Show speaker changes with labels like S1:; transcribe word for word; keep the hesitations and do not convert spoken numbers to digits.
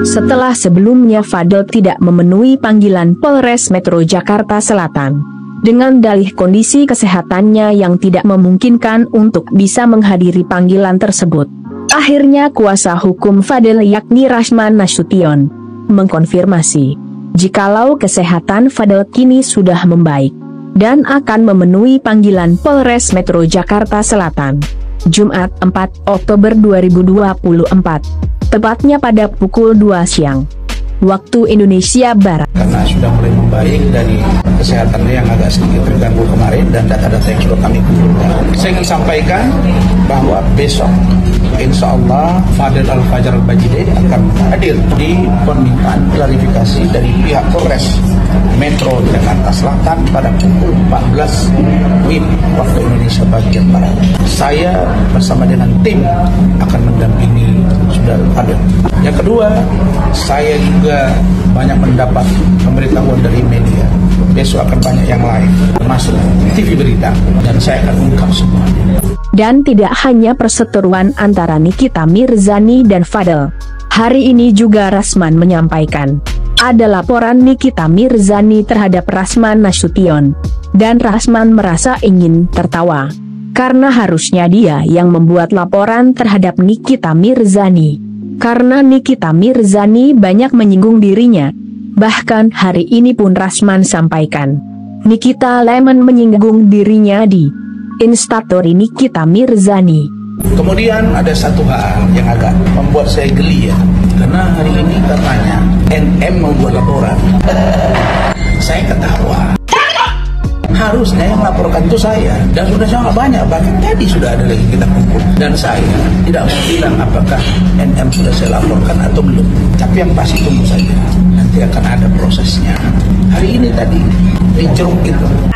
S1: Setelah sebelumnya Fadel tidak memenuhi panggilan Polres Metro Jakarta Selatan dengan dalih kondisi kesehatannya yang tidak memungkinkan untuk bisa menghadiri panggilan tersebut. Akhirnya kuasa hukum Fadel yakni Rasman Nasution mengkonfirmasi jikalau kesehatan Fadel kini sudah membaik dan akan memenuhi panggilan Polres Metro Jakarta Selatan Jumat empat Oktober dua ribu dua puluh empat, tepatnya pada pukul dua siang waktu Indonesia Barat.
S2: Karena sudah mulai membaik dari kesehatannya yang agak sedikit terganggu kemarin dan data-data yang sudah kami kumpulkan. Saya ingin sampaikan bahwa besok insya Allah Fadel Al-Fajar Al-Bajide akan hadir di permintaan klarifikasi dari pihak Polres Metro Jakarta Selatan pada pukul empat belas W I B waktu Indonesia bagian Barat. Saya bersama dengan tim akan mendampingi Saudara Fadel. Yang kedua, saya juga banyak mendapat pemberitahuan dari media. Besok akan banyak yang lain, termasuk T V berita, dan saya akan ungkap semuanya.
S1: Dan tidak hanya perseteruan antara Nikita Mirzani dan Fadel. Hari ini juga Rasman menyampaikan ada laporan Nikita Mirzani terhadap Rasman Nasution, dan Rasman merasa ingin tertawa karena harusnya dia yang membuat laporan terhadap Nikita Mirzani, karena Nikita Mirzani banyak menyinggung dirinya. Bahkan hari ini pun Rasman sampaikan Nikita Lemon menyinggung dirinya di Instastory Nikita Mirzani.
S2: Kemudian ada satu hal yang agak membuat saya geli ya, karena hari ini katanya N M membuat laporan. Saya ketawa. Harusnya yang melaporkan itu saya, dan sudah sangat banyak, bahkan tadi sudah ada lagi kita kumpul. Dan saya tidak mau bilang apakah N M sudah saya laporkan atau belum, tapi yang pasti tunggu saja, nanti akan ada prosesnya. Hari ini tadi diceruk itu